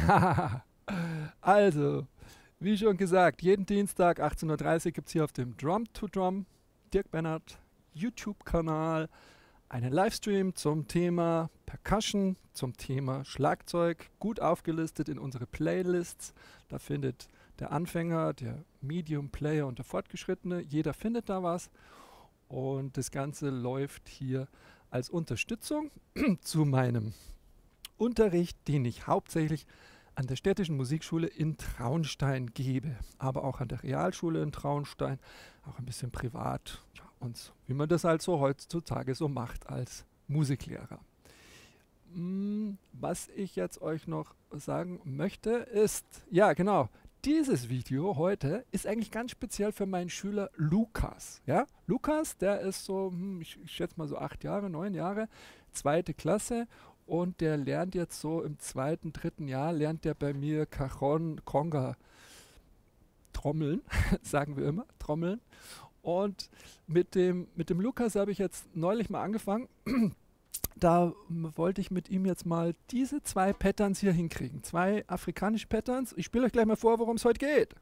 Also, wie schon gesagt, jeden Dienstag 18:30 Uhr gibt es hier auf dem Drum to Drum Dirk Bennert YouTube-Kanal einen Livestream zum Thema Percussion, zum Thema Schlagzeug, gut aufgelistet in unsere Playlists. Da findet der Anfänger, der Medium Player und der Fortgeschrittene, jeder findet da was. Und das Ganze läuft hier als Unterstützung zu meinem Unterricht, den ich hauptsächlich an der Städtischen Musikschule in Traunstein gebe, aber auch an der Realschule in Traunstein, auch ein bisschen privat, ja, und so, wie man das halt so heutzutage so macht als Musiklehrer. Was ich jetzt euch noch sagen möchte ist, ja genau, dieses Video heute ist eigentlich ganz speziell für meinen Schüler Lukas. Ja? Lukas, der ist so, ich schätze mal so 8 Jahre, 9 Jahre, 2. Klasse. Und der lernt jetzt so im 2., 3. Jahr, lernt der bei mir Cajon, Conga, Trommeln, sagen wir immer, Trommeln. Und mit dem Lukas habe ich jetzt neulich mal angefangen. Da wollte ich mit ihm jetzt mal diese 2 Patterns hier hinkriegen. 2 afrikanische Patterns. Ich spiele euch gleich mal vor, worum es heute geht.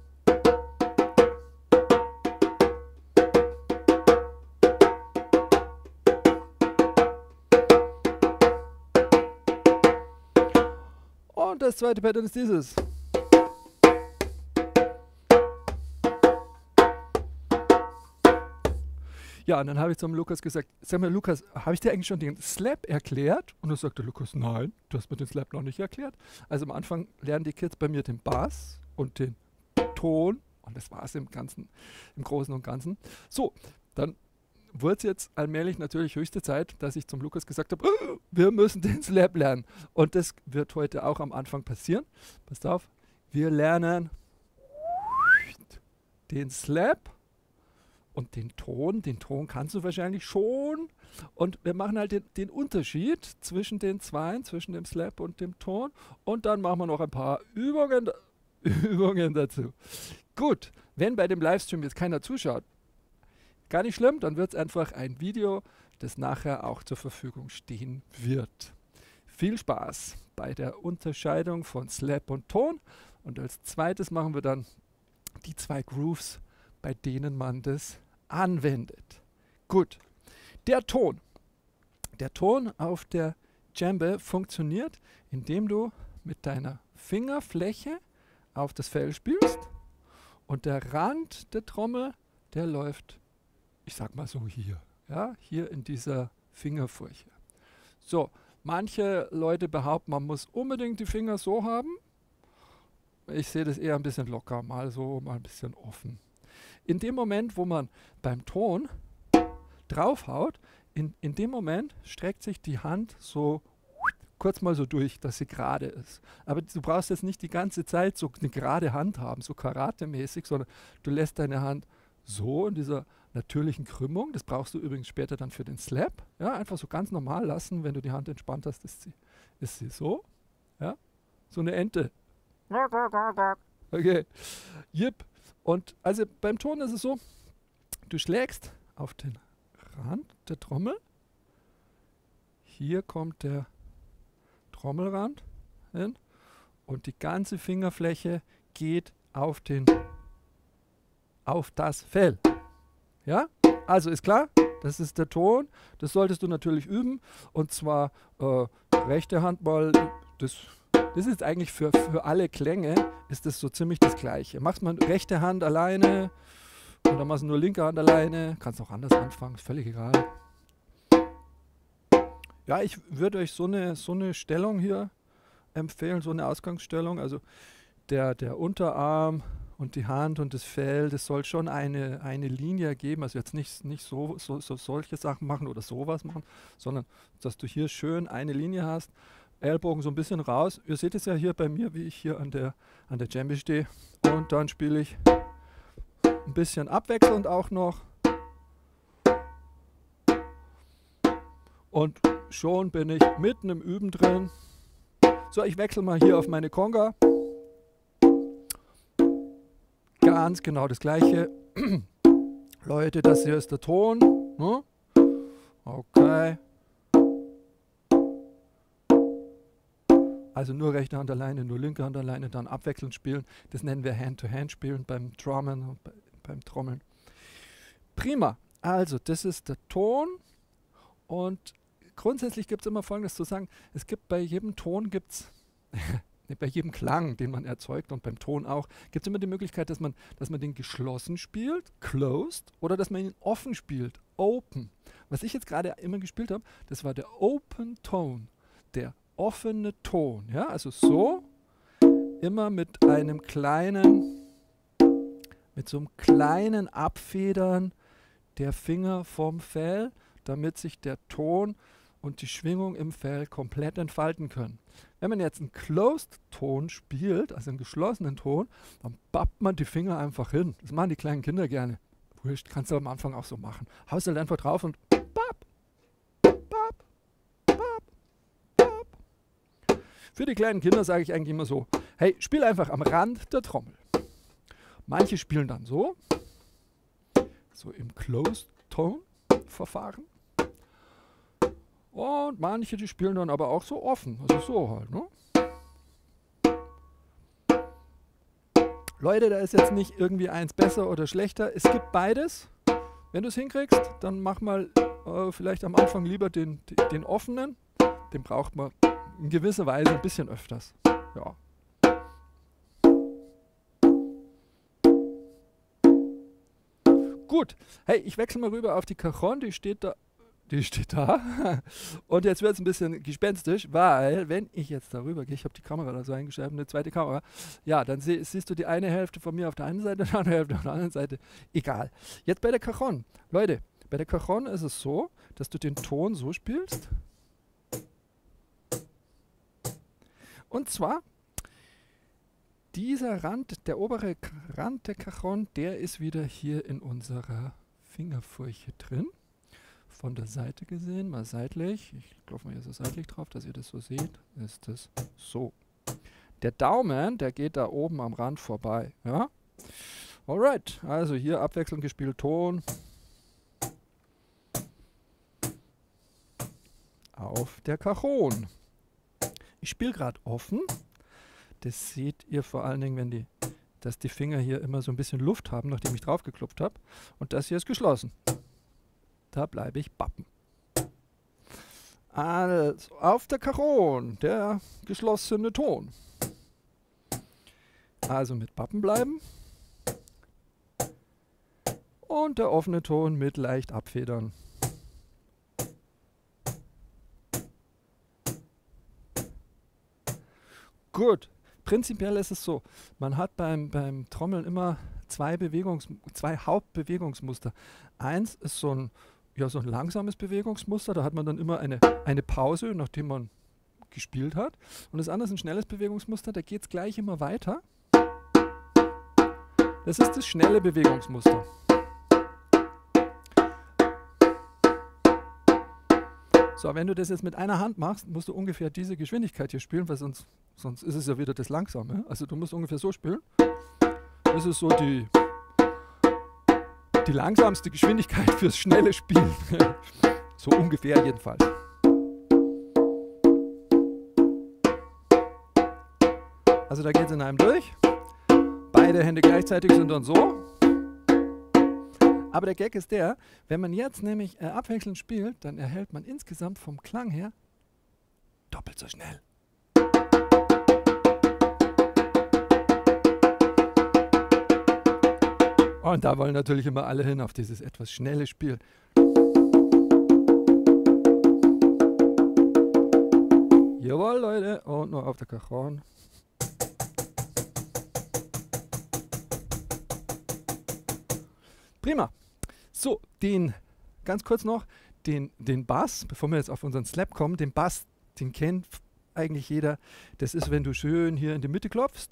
Und das zweite Pattern ist dieses. Ja, und dann habe ich zum Lukas gesagt, sag mal Lukas, habe ich dir eigentlich schon den Slap erklärt? Und dann sagte Lukas, nein, du hast mir den Slap noch nicht erklärt. Also am Anfang lernen die Kids bei mir den Bass und den Ton. Und das war es im Großen und Ganzen. So, dann wurde es jetzt allmählich natürlich höchste Zeit, dass ich zum Lukas gesagt habe, wir müssen den Slap lernen. Und das wird heute auch am Anfang passieren. Passt auf, wir lernen den Slap und den Ton kannst du wahrscheinlich schon. Und wir machen halt den Unterschied zwischen den zwei, zwischen dem Slap und dem Ton. Und dann machen wir noch ein paar Übungen dazu. Gut, wenn bei dem Livestream jetzt keiner zuschaut, gar nicht schlimm, dann wird es einfach ein Video, das nachher auch zur Verfügung stehen wird. Viel Spaß bei der Unterscheidung von Slap und Ton. Und als zweites machen wir dann die 2 Grooves, bei denen man das anwendet. Gut, der Ton auf der Djembe funktioniert, indem du mit deiner Fingerfläche auf das Fell spielst und der Rand der Trommel, der läuft, ich sag mal so hier, ja, hier in dieser Fingerfurche. So, manche Leute behaupten, man muss unbedingt die Finger so haben. Ich sehe das eher ein bisschen locker, mal so, mal ein bisschen offen. In dem Moment, wo man beim Ton draufhaut, in dem Moment streckt sich die Hand so kurz mal so durch, dass sie gerade ist. Aber du brauchst jetzt nicht die ganze Zeit so eine gerade Hand haben, so Karate-mäßig, sondern du lässt deine Hand so in dieser natürlichen Krümmung. Das brauchst du übrigens später dann für den Slap. Ja, einfach so ganz normal lassen, wenn du die Hand entspannt hast, ist sie so. Ja, so eine Ente. Okay, Jip. Und also beim Ton ist es so, du schlägst auf den Rand der Trommel. Hier kommt der Trommelrand hin und die ganze Fingerfläche geht auf das Fell. Ja? Also ist klar, das ist der Ton. Das solltest du natürlich üben. Und zwar rechte Hand mal, das ist eigentlich für alle Klänge, ist das so ziemlich das Gleiche. Machst man rechte Hand alleine und dann machst du nur linke Hand alleine. Kannst auch anders anfangen, ist völlig egal. Ja, ich würde euch so eine Stellung hier empfehlen, so eine Ausgangsstellung. Also der Unterarm und die Hand und das Fell, das soll schon eine Linie geben. Also jetzt nicht solche Sachen machen oder sowas machen, sondern dass du hier schön eine Linie hast. Ellbogen so ein bisschen raus. Ihr seht es ja hier bei mir, wie ich hier an der Djembe stehe. Und dann spiele ich ein bisschen abwechselnd auch noch. Und schon bin ich mitten im Üben drin. So, ich wechsle mal hier auf meine Conga. Ganz genau das gleiche. Leute, das hier ist der Ton. Ne? Okay. Also nur rechte Hand alleine, nur linke Hand alleine, dann abwechselnd spielen. Das nennen wir Hand-to-Hand-Spielen beim Drummen und beim Trommeln. Prima. Also das ist der Ton und grundsätzlich gibt es immer Folgendes zu sagen. Es gibt bei jedem Ton, bei jedem Klang, den man erzeugt und beim Ton auch, gibt es immer die Möglichkeit, dass man den geschlossen spielt, closed, oder dass man ihn offen spielt, open. Was ich jetzt gerade immer gespielt habe, das war der Open Tone, der offene Ton. Ja? Also so, immer mit so einem kleinen Abfedern der Finger vom Fell, damit sich der Ton und die Schwingung im Fell komplett entfalten können. Wenn man jetzt einen Closed-Ton spielt, also einen geschlossenen Ton, dann pappt man die Finger einfach hin. Das machen die kleinen Kinder gerne. Wurscht, kannst du am Anfang auch so machen. Haust halt einfach drauf und papp, papp, papp, papp. Für die kleinen Kinder sage ich eigentlich immer so, hey, spiel einfach am Rand der Trommel. Manche spielen dann so im Closed-Tone-Verfahren. Und manche, die spielen dann aber auch so offen, also so halt, ne? Leute, da ist jetzt nicht irgendwie eins besser oder schlechter, es gibt beides. Wenn du es hinkriegst, dann mach mal vielleicht am Anfang lieber den offenen, den braucht man in gewisser Weise ein bisschen öfters. Ja. Gut, hey, ich wechsle mal rüber auf die Cajon, die steht da. Und jetzt wird es ein bisschen gespenstisch, weil, wenn ich jetzt darüber gehe, ich habe die Kamera da so eingeschaltet, eine zweite Kamera, ja, dann siehst du die eine Hälfte von mir auf der einen Seite, die andere Hälfte auf der anderen Seite. Egal. Jetzt bei der Cajon. Leute, bei der Cajon ist es so, dass du den Ton so spielst. Und zwar, dieser Rand, der obere Rand der Cajon, der ist wieder hier in unserer Fingerfurche drin. Von der Seite gesehen, mal seitlich, ich klopfe mal hier so seitlich drauf, dass ihr das so seht, ist das so. Der Daumen, der geht da oben am Rand vorbei, ja. Alright, also hier abwechselnd gespielt Ton auf der Cajon. Ich spiele gerade offen, das seht ihr vor allen Dingen, dass die Finger hier immer so ein bisschen Luft haben, nachdem ich drauf geklopft habe, und das hier ist geschlossen. Da bleibe ich bappen. Also, auf der Cajon, der geschlossene Ton. Also mit Bappen bleiben. Und der offene Ton mit leicht abfedern. Gut, prinzipiell ist es so, man hat beim Trommeln immer zwei Hauptbewegungsmuster. Eins ist so ein langsames Bewegungsmuster, da hat man dann immer eine Pause, nachdem man gespielt hat. Und das andere ist ein schnelles Bewegungsmuster, da geht es gleich immer weiter. Das ist das schnelle Bewegungsmuster. So, wenn du das jetzt mit einer Hand machst, musst du ungefähr diese Geschwindigkeit hier spielen, weil sonst ist es ja wieder das Langsame. Also du musst ungefähr so spielen. Das ist so die langsamste Geschwindigkeit fürs schnelle Spielen. So ungefähr jedenfalls. Also da geht es in einem durch. Beide Hände gleichzeitig sind dann so. Aber der Gag ist der, wenn man jetzt nämlich abwechselnd spielt, dann erhält man insgesamt vom Klang her doppelt so schnell. Und da wollen natürlich immer alle hin auf dieses etwas schnelle Spiel. Jawohl, Leute, und noch auf der Cajon. Prima. So, ganz kurz noch, den Bass, bevor wir jetzt auf unseren Slap kommen, den Bass, den kennt eigentlich jeder. Das ist, wenn du schön hier in die Mitte klopfst.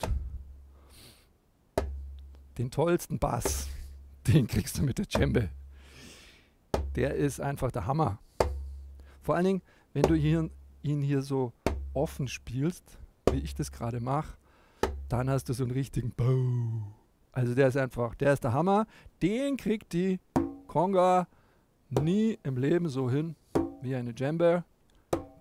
Den tollsten Bass, den kriegst du mit der Djembe. Der ist einfach der Hammer. Vor allen Dingen, wenn du ihn hier so offen spielst, wie ich das gerade mache, dann hast du so einen richtigen Bow. Also der ist der Hammer. Den kriegt die Conga nie im Leben so hin wie eine Djembe.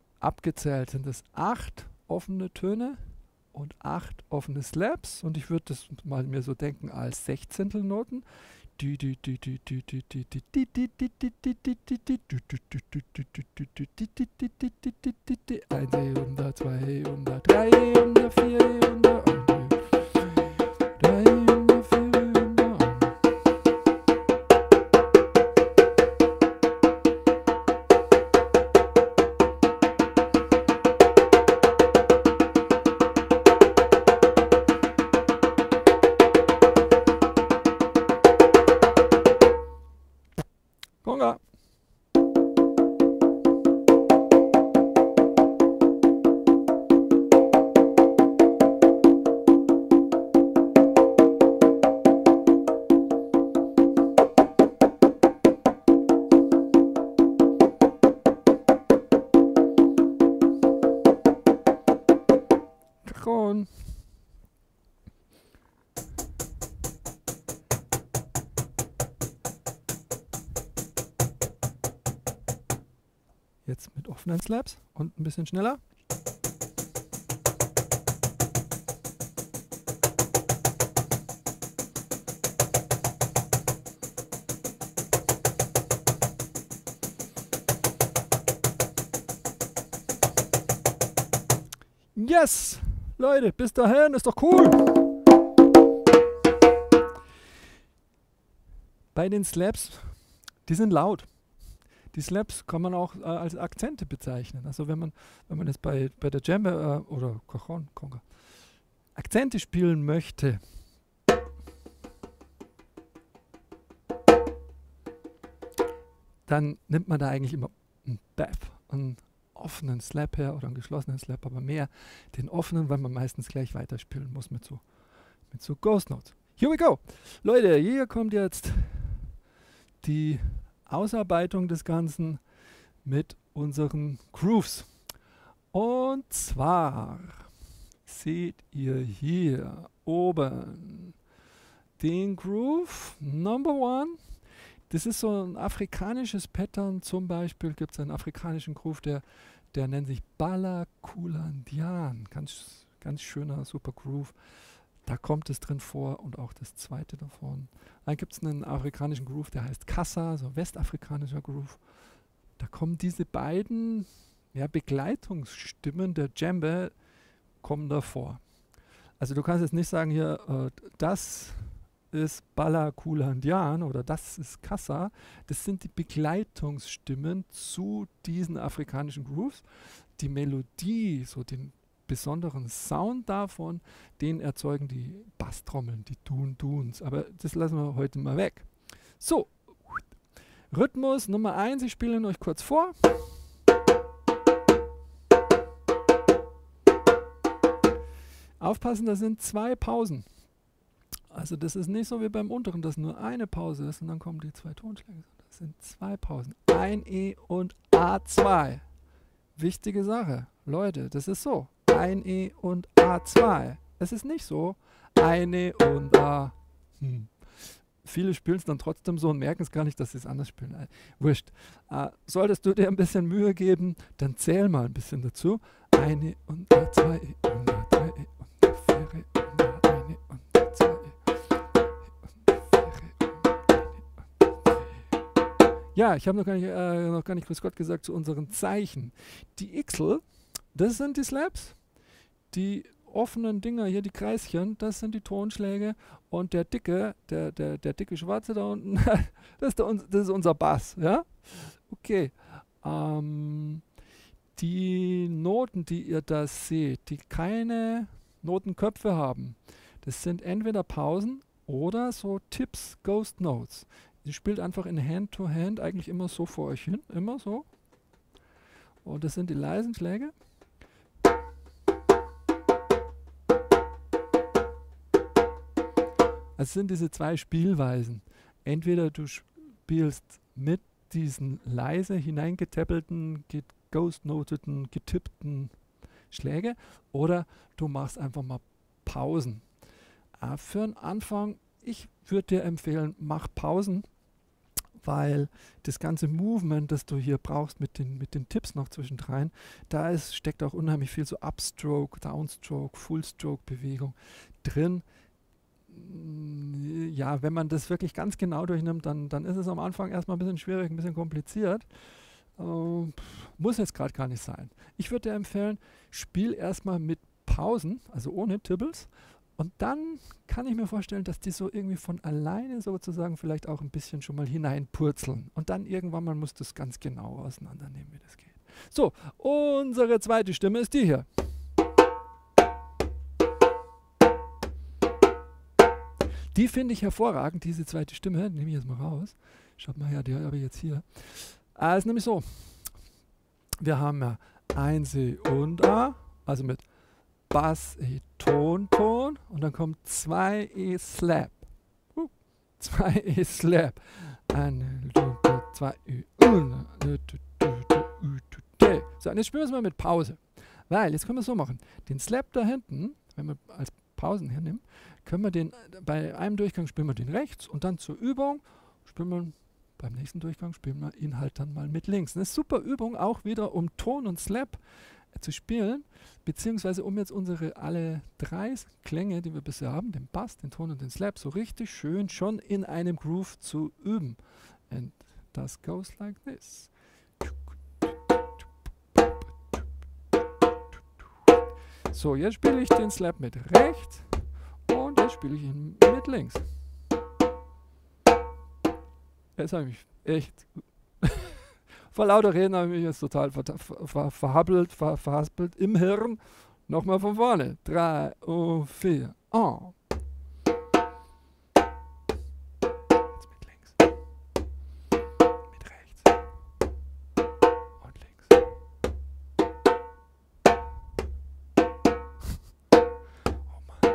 abgezählt sind es 8 offene Töne und 8 offene Slaps. Und ich würde das mal mir so denken als Sechzehntelnoten. Eins und zwei und drei und vier und drei und vier und Conga. Cajon. Jetzt mit offenen Slaps und ein bisschen schneller. Yes! Leute, bis dahin, ist doch cool! Bei den Slaps, die sind laut. Die Slaps kann man auch als Akzente bezeichnen. Also wenn man jetzt bei der Djembe oder Cajon, Conga, Akzente spielen möchte, dann nimmt man da eigentlich immer einen Bap, einen offenen Slap her oder einen geschlossenen Slap, aber mehr den offenen, weil man meistens gleich weiterspielen muss mit so Ghost Notes. Here we go! Leute, hier kommt jetzt die Ausarbeitung des Ganzen mit unseren Grooves. Und zwar seht ihr hier oben den Groove Number 1. Das ist so ein afrikanisches Pattern. Zum Beispiel gibt es einen afrikanischen Groove, der nennt sich Bala Kulandian. Ganz, ganz schöner, super Groove. Da kommt es drin vor und auch das zweite davon. Dann gibt es einen afrikanischen Groove, der heißt Kassa, so westafrikanischer Groove. Da kommen diese beiden Begleitungsstimmen der Djembe kommen da vor. Also du kannst jetzt nicht sagen hier, das ist Bala Kulandian oder das ist Kassa. Das sind die Begleitungsstimmen zu diesen afrikanischen Grooves. Die Melodie, so den besonderen Sound davon, den erzeugen die Basstrommeln, die Dun-Duns. Aber das lassen wir heute mal weg. So, Rhythmus Nummer 1, ich spiele ihn euch kurz vor. Aufpassen, das sind 2 Pausen. Also das ist nicht so wie beim unteren, dass nur eine Pause ist und dann kommen die 2 Tonschläge. Das sind 2 Pausen. Ein E und A2. Wichtige Sache. Leute, das ist so. Ein E und A2. Es ist nicht so. Ein E und A. Viele spielen es dann trotzdem so und merken es gar nicht, dass sie es anders spielen. Wurscht. Solltest du dir ein bisschen Mühe geben, dann zähl mal ein bisschen dazu. Ein E und A2 E und A3 E und A4 E und A1 E und A2 E. Ja, ich habe noch gar nicht grüß Gott gesagt zu unseren Zeichen. Die Xl, das sind die Slaps. Die offenen Dinger hier, die Kreischen, das sind die Tonschläge. Und der dicke, der dicke Schwarze da unten, das ist unser Bass. Ja? Okay. Die Noten, die ihr da seht, die keine Notenköpfe haben, das sind entweder Pausen oder so Tips, Ghost Notes. Sie spielt einfach in Hand-to-Hand eigentlich immer so vor euch hin, immer so. Und das sind die leisen Schläge. Es sind diese 2 Spielweisen. Entweder du spielst mit diesen leise hineingetappelten, geghostnoteten, getippten Schläge oder du machst einfach mal Pausen. Für den Anfang, ich würde dir empfehlen, mach Pausen, weil das ganze Movement, das du hier brauchst mit den Tipps noch zwischendrin, steckt auch unheimlich viel so Upstroke, Downstroke, Fullstroke-Bewegung drin. Ja, wenn man das wirklich ganz genau durchnimmt, dann ist es am Anfang erstmal ein bisschen schwierig, ein bisschen kompliziert. Muss jetzt gerade gar nicht sein. Ich würde dir empfehlen, spiel erstmal mit Pausen, also ohne Tibbles. Und dann kann ich mir vorstellen, dass die so irgendwie von alleine sozusagen vielleicht auch ein bisschen schon mal hineinpurzeln. Und dann irgendwann mal muss das ganz genau auseinandernehmen, wie das geht. So, unsere zweite Stimme ist die hier. Die finde ich hervorragend, diese zweite Stimme. Nehme ich jetzt mal raus. Schaut mal her, die habe ich jetzt hier. Es ist nämlich so, wir haben ja ein C und A, also mit Bass, E, Ton, Ton und dann kommt 2 E Slap. 2 E Slap. 2 E. So, und jetzt spielen wir es mal mit Pause. Weil, jetzt können wir es so machen. Den Slap da hinten, wenn wir als Pausen hernehmen, können wir den, bei einem Durchgang spielen wir den rechts und dann zur Übung spielen wir beim nächsten Durchgang spielen wir ihn halt dann mal mit links. Eine super Übung auch wieder, um Ton und Slap zu spielen, beziehungsweise um jetzt unsere alle 3 Klänge, die wir bisher haben, den Bass, den Ton und den Slap, so richtig schön schon in einem Groove zu üben. And das goes like this. So, jetzt spiele ich den Slap mit rechts und jetzt spiele ich ihn mit links. Jetzt habe ich mich echt vor lauter Reden habe ich mich jetzt total verhaspelt im Hirn. Nochmal von vorne. 3 und 4. Oh. Jetzt mit links. Mit rechts. Und links. Oh Mann.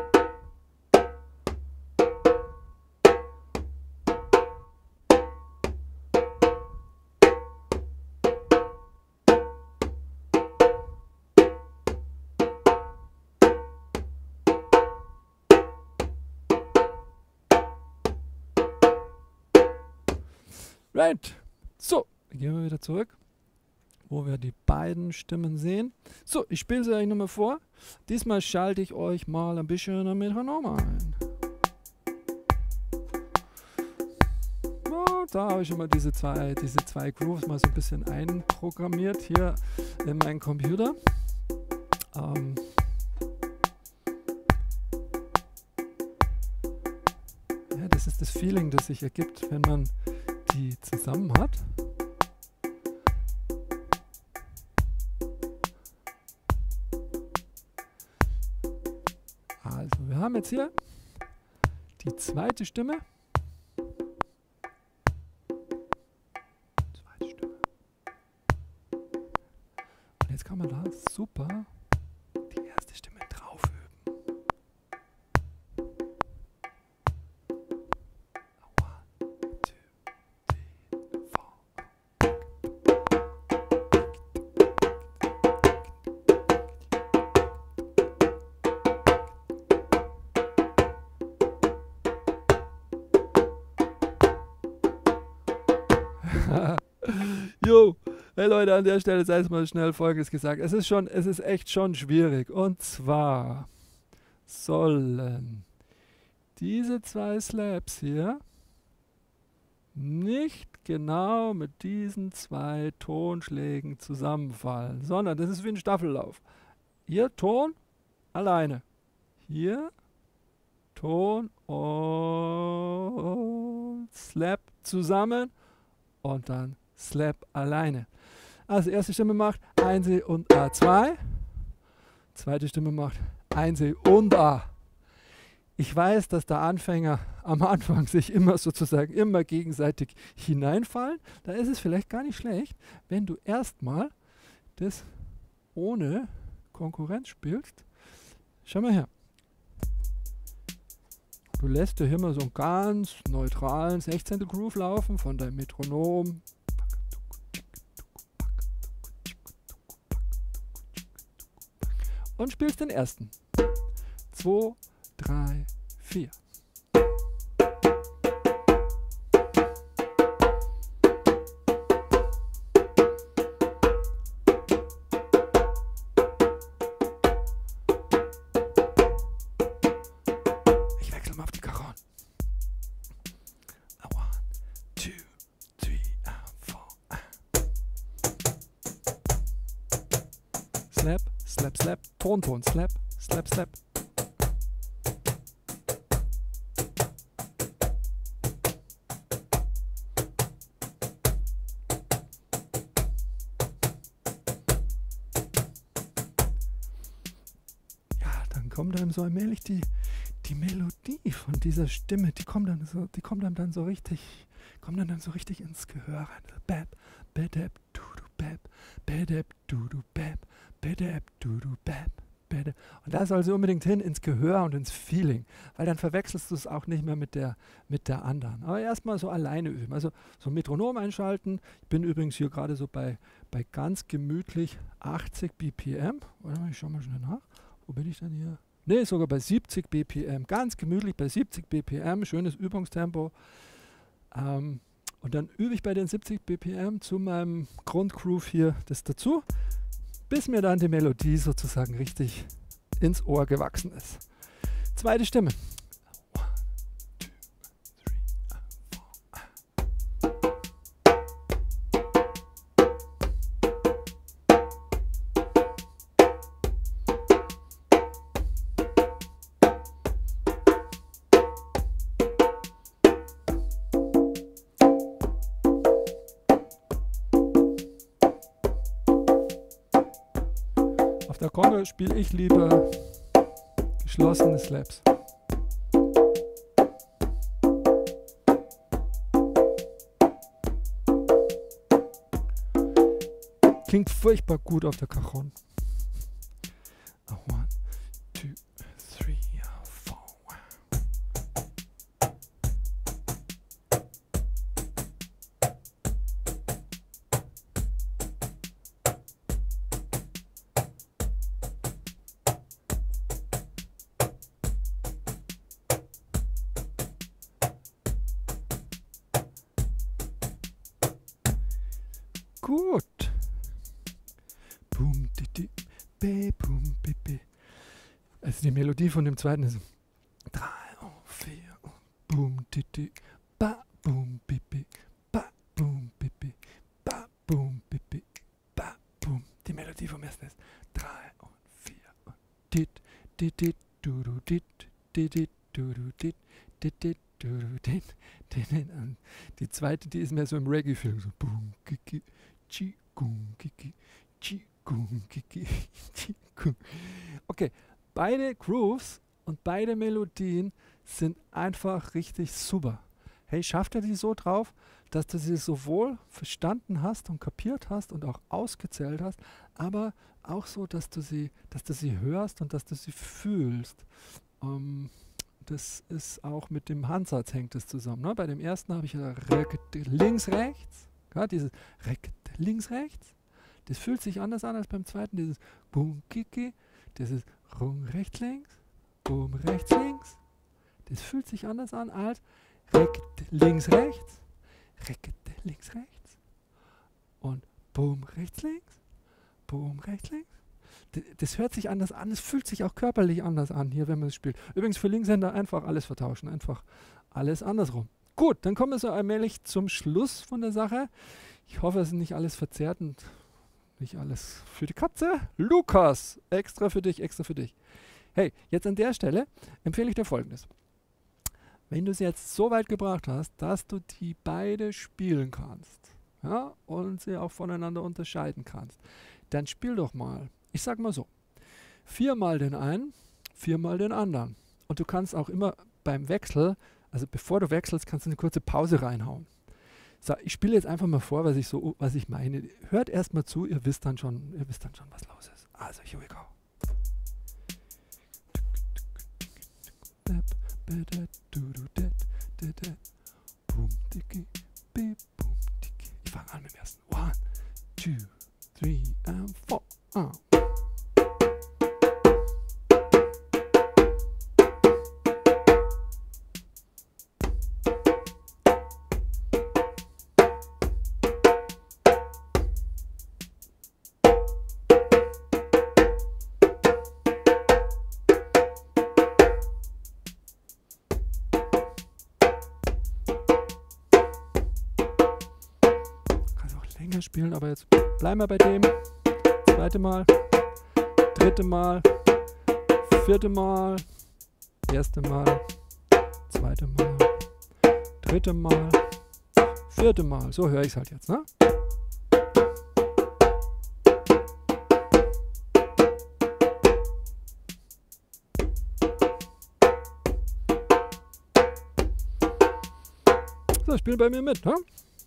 Right. So, gehen wir wieder zurück, wo wir die beiden Stimmen sehen. So, ich spiele sie euch nochmal vor. Diesmal schalte ich euch mal ein bisschen ein Metronom ein. Oh, da habe ich schon mal diese zwei Grooves mal so ein bisschen einprogrammiert hier in meinen Computer. Ja, das ist das Feeling, das sich ergibt, wenn man die zusammen hat. Also wir haben jetzt hier die zweite Stimme. Und jetzt kann man da super die erste Stimme drauf üben. Jo, hey Leute, an der Stelle sei es mal schnell Folgendes gesagt. Es ist echt schon schwierig. Und zwar sollen diese 2 Slaps hier nicht genau mit diesen 2 Tonschlägen zusammenfallen, sondern das ist wie ein Staffellauf. Hier Ton alleine. Hier Ton und Slap zusammen und dann Slap alleine. Also erste Stimme macht 1 und A2. Zweite Stimme macht 1 und A. Ich weiß, dass der Anfänger am Anfang sich immer gegenseitig hineinfallen. Da ist es vielleicht gar nicht schlecht, wenn du erstmal das ohne Konkurrenz spielst. Schau mal her. Du lässt dir hier mal so einen ganz neutralen 16. Groove laufen von deinem Metronom. Und spielst den ersten. 2, 3, 4. mal auf die Cajon. 1, 2, 3, 4. Slap, slap, slap, Ton, Ton, slap, slap, slap. Ja, dann kommt einem so allmählich die Melodie von dieser Stimme, die kommt dann so richtig ins Gehör rein. Bap, badab, dudu, bap, badab, dudu, bap, badab, dudu, bap, badab. Und da soll sie unbedingt hin ins Gehör und ins Feeling, weil dann verwechselst du es auch nicht mehr mit der anderen. Aber erstmal so alleine üben, also so ein Metronom einschalten. Ich bin übrigens hier gerade so bei ganz gemütlich 80 BPM. Warte mal, ich schau mal schnell nach. Wo bin ich denn hier? Ne, sogar bei 70 BPM. Ganz gemütlich bei 70 BPM. Schönes Übungstempo. Und dann übe ich bei den 70 BPM zu meinem Grundgroove hier das dazu, bis mir dann die Melodie sozusagen richtig ins Ohr gewachsen ist. Zweite Stimme. Auf der Conga spiele ich lieber geschlossene Slaps. Klingt furchtbar gut auf der Cajon. 1, 2, 3, 4. Gut. Boom, di, di, be, boom, bi, bi. Also die Melodie von dem zweiten ist 3 und 4 und boom, di, di, ba, boom, bi, bi, ba, boom, bi, bi, ba, boom, bi, bi, ba, boom. Die Melodie vom ersten ist 3 und 4 und dit, dit, dit, du, du, dit, dit, dit, du, du, dit, dit, dit, du, du, dit, dit, dit. Und die zweite, die ist mehr so im Reggae-Film, so boom, kiki, chi, gung, kiki, chi, gung, kiki, chi, gung. Okay, beide Grooves und beide Melodien sind einfach richtig super. Hey, schafft er die so drauf, dass du sie sowohl verstanden hast und kapiert hast und auch ausgezählt hast, aber auch so, dass du sie hörst und dass du sie fühlst. Das ist auch mit dem Handsatz hängt es zusammen. Ne? Bei dem ersten habe ich ja links, rechts. Ja, dieses links, rechts. Das fühlt sich anders an als beim zweiten. Dieses Boom, Kiki. Dieses Rung, rechts, links. Boom, rechts, links. Das fühlt sich anders an als links, rechts. Links, rechts. Und Boom, rechts, links. Boom, rechts, links. Das hört sich anders an, es fühlt sich auch körperlich anders an, hier, wenn man es spielt. Übrigens für Linkshänder einfach alles vertauschen, einfach alles andersrum. Gut, dann kommen wir so allmählich zum Schluss von der Sache. Ich hoffe, es ist nicht alles verzerrt und nicht alles für die Katze. Lukas, extra für dich, extra für dich. Hey, jetzt an der Stelle empfehle ich dir Folgendes. Wenn du es jetzt so weit gebracht hast, dass du die beide spielen kannst, ja, und sie auch voneinander unterscheiden kannst, dann spiel doch mal. Ich sag mal so, 4-mal den einen, 4-mal den anderen. Und du kannst auch immer beim Wechsel, also bevor du wechselst, kannst du eine kurze Pause reinhauen. So, ich spiele jetzt einfach mal vor, was ich meine. Hört erst mal zu, ihr wisst dann schon, was los ist. Also, here we go. Ich fange an mit dem ersten. 1, 2, 3 and 4. wir spielen aber jetzt, bleiben wir bei dem, zweite Mal, dritte Mal, vierte Mal, erste Mal, zweite Mal, dritte Mal, vierte Mal, so höre ich es halt jetzt, ne? So, spielen bei mir mit, ne?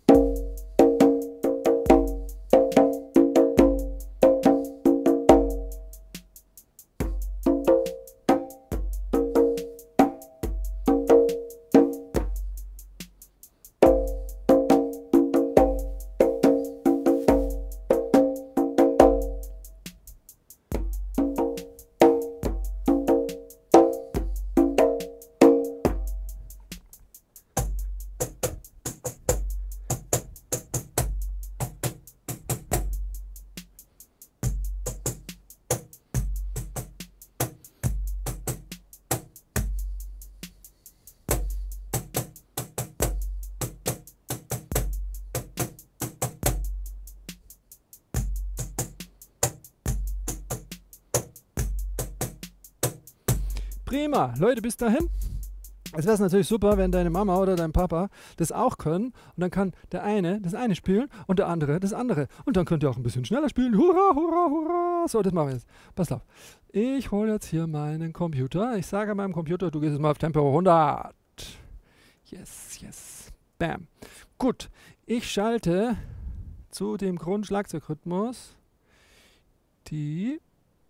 Prima, Leute, bis dahin. Jetzt wäre es natürlich super, wenn deine Mama oder dein Papa das auch können und dann kann der eine das eine spielen und der andere das andere. Und dann könnt ihr auch ein bisschen schneller spielen. Hurra, hurra, hurra. So, das machen wir jetzt. Pass auf. Ich hole jetzt hier meinen Computer. Ich sage meinem Computer, du gehst jetzt mal auf Tempo 100. Yes, yes. Bam. Gut. Ich schalte zu dem Grundschlagzeugrhythmus die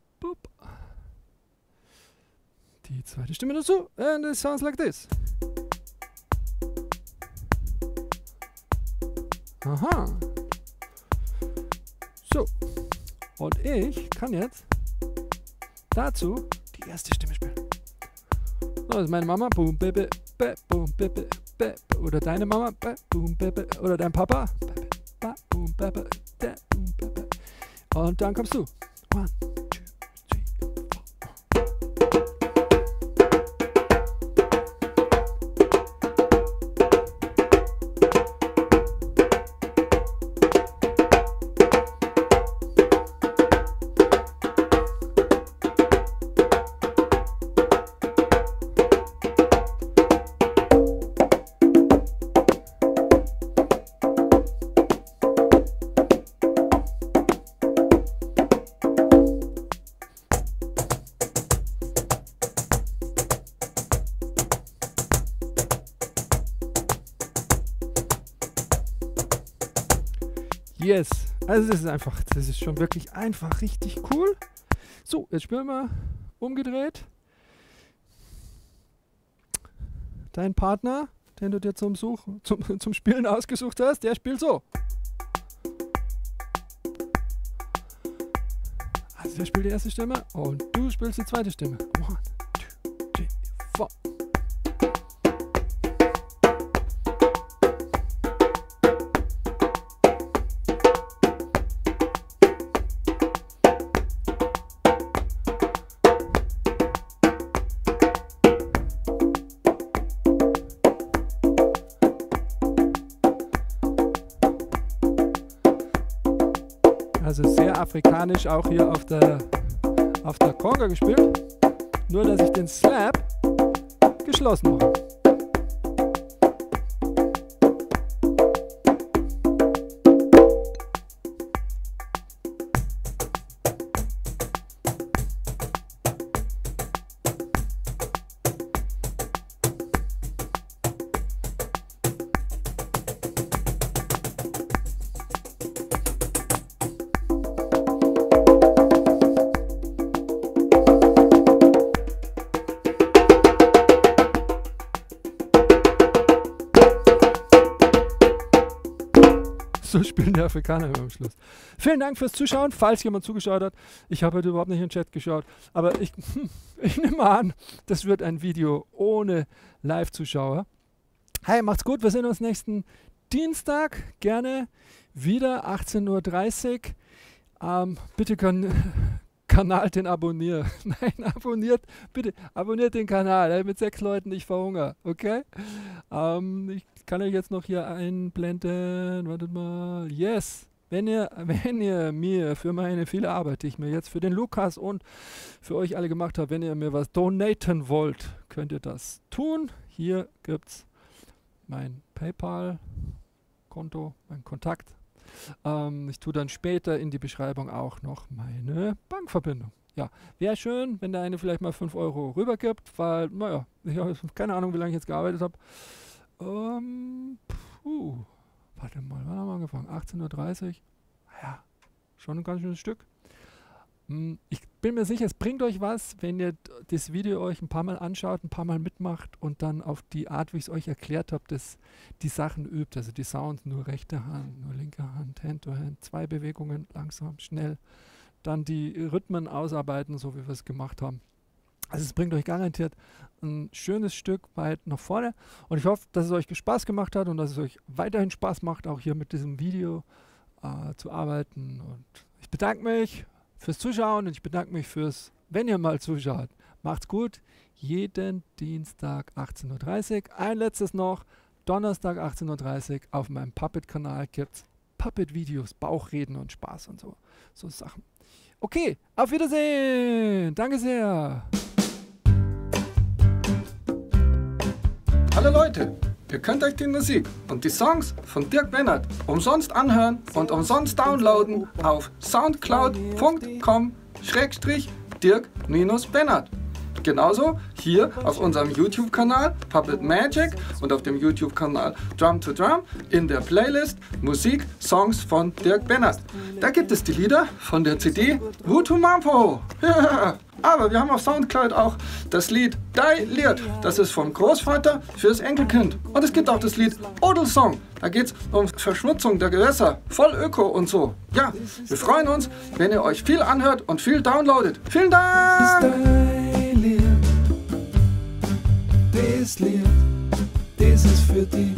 zweite Stimme dazu. And it sounds like this. Aha. So. Und ich kann jetzt dazu die erste Stimme spielen. So, das ist meine Mama. Boom, bebe, be, boom, bebe, be. Oder deine Mama. Be, boom, bebe. Oder dein Papa. Bebe, ba, boom, bebe, de, boom, bebe. Und dann kommst du. 1, 2, 3, 4. Yes, also das ist einfach, das ist schon wirklich einfach richtig cool. So, jetzt spielen wir umgedreht. Dein Partner, den du dir zum Spielen ausgesucht hast, der spielt so. Also der spielt die erste Stimme und du spielst die zweite Stimme. 1, 2, 3, 4. Also sehr afrikanisch auch hier auf der Conga gespielt. Nur, dass ich den Slap geschlossen mache. So spielen die Afrikaner immer am Schluss. Vielen Dank fürs Zuschauen, falls jemand zugeschaut hat. Ich habe heute überhaupt nicht in den Chat geschaut, aber ich nehme an, das wird ein Video ohne Live-Zuschauer. Hey, macht's gut, wir sehen uns nächsten Dienstag, gerne wieder 18:30 Uhr. Bitte Kanal den abonnieren. Nein, bitte abonniert den Kanal, mit 6 Leuten ich verhungere, okay? Ich kann euch jetzt noch hier einblenden, wartet mal, yes, wenn ihr mir für meine viele Arbeit, die ich mir jetzt für den Lukas und für euch alle gemacht habe, wenn ihr mir was donaten wollt, könnt ihr das tun. Hier gibt es mein PayPal-Konto, mein Kontakt. Ich tue dann später in die Beschreibung auch noch meine Bankverbindung. Ja, wäre schön, wenn der eine vielleicht mal 5 Euro rübergibt, weil, naja, ich habe keine Ahnung, wie lange ich jetzt gearbeitet habe. Warte mal, wann haben wir angefangen? 18:30 Uhr? Ja, schon ein ganz schönes Stück. Ich bin mir sicher, es bringt euch was, wenn ihr das Video euch ein paar Mal anschaut, ein paar Mal mitmacht und dann auf die Art, wie ich es euch erklärt habe, die Sachen übt. Also die Sounds, nur rechte Hand, nur linke Hand, Hand-to-Hand, 2 Bewegungen, langsam, schnell. Dann die Rhythmen ausarbeiten, so wie wir es gemacht haben. Also es bringt euch garantiert ein schönes Stück weit nach vorne. Und ich hoffe, dass es euch Spaß gemacht hat und dass es euch weiterhin Spaß macht, auch hier mit diesem Video zu arbeiten. Und ich bedanke mich fürs Zuschauen und ich bedanke mich wenn ihr mal zuschaut. Macht's gut. Jeden Dienstag 18:30 Uhr. Ein letztes noch. Donnerstag 18:30 Uhr auf meinem Puppet-Kanal gibt es Puppet-Videos, Bauchreden und Spaß und so Sachen. Okay, auf Wiedersehen. Danke sehr. Hallo Leute, ihr könnt euch die Musik und die Songs von Dirk Bennert umsonst anhören und umsonst downloaden auf soundcloud.com/Dirk-Bennert. Genauso hier auf unserem YouTube-Kanal Puppet Magic und auf dem YouTube-Kanal Drum to Drum in der Playlist Musik Songs von Dirk Bennert. Da gibt es die Lieder von der CD Wutu Mampo. Aber wir haben auf Soundcloud auch das Lied Dei Lied. Das ist vom Großvater fürs Enkelkind. Und es gibt auch das Lied Odelsong. Da geht es um Verschmutzung der Gewässer. Voll Öko und so. Ja, wir freuen uns, wenn ihr euch viel anhört und viel downloadet. Vielen Dank! Das Lied, das ist für dich.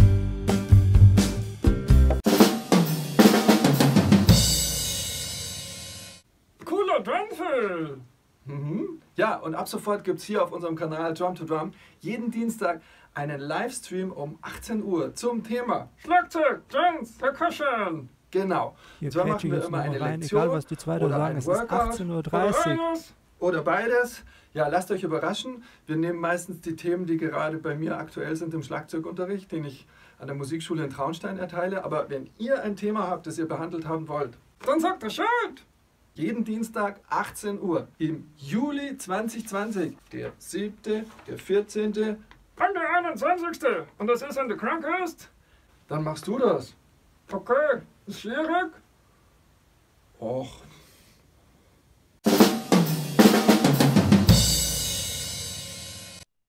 Cooler Drumfill! Ja, und ab sofort gibt es hier auf unserem Kanal Drum to Drum jeden Dienstag einen Livestream um 18 Uhr zum Thema Schlagzeug, Drums, Percussion. Genau. Hier Und zwar machen wir immer eine Lektion, egal was die zwei da oder sagen, ein es ist Workout 18:30 Uhr. oder beides. Ja, lasst euch überraschen. Wir nehmen meistens die Themen, die gerade bei mir aktuell sind im Schlagzeugunterricht, den ich an der Musikschule in Traunstein erteile. Aber wenn ihr ein Thema habt, das ihr behandelt haben wollt, dann sagt Bescheid. Jeden Dienstag 18 Uhr im Juli 2020. Der 7., der 14., dann der 21. Und das ist, wenn du krank bist. Dann machst du das. Okay, ist schwierig. Och,